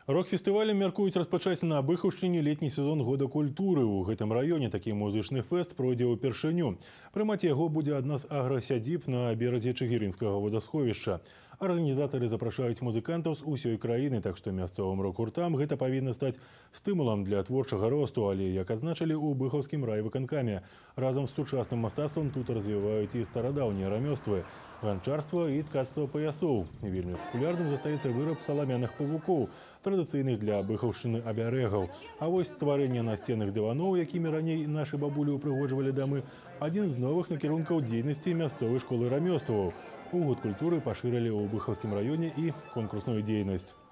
Рок-фестывалем мяркуюць распачаць на Быхаўшчыне летні сезон года культуры. У гэтым раёне такі музычны фэст пройдзе ўпершыню. Прымаць яго будзе адна з аграсядзіб на беразе Чыгірынскага водасховішча. Арганізатары запрашаюць музыкантаў з усёй краіны, так што мясцовым рок-гуртам гэта павінна стаць стымулам для творчага росту, але, як адзначылі ў Быхаўскім райвыканкаме, разам з сучасным мастацтвам тут развіваюць і старадаўнія рамёствы – ганчарства і ткацтва паясоў. Вельмі папулярным застаецца выраб саламяных павукоў, традыцыйных для Быхаўшчыны абярэгаў. А вось стварэнне насценных дываноў, якімі раней нашы бабулі упрыгожвалі дамы, адзін з новых накірункаў дзейнасці мясцовай школы рамёстваў. У год культуры пашырылі ў Быхаўскім раёне і конкурсную дзейнасць.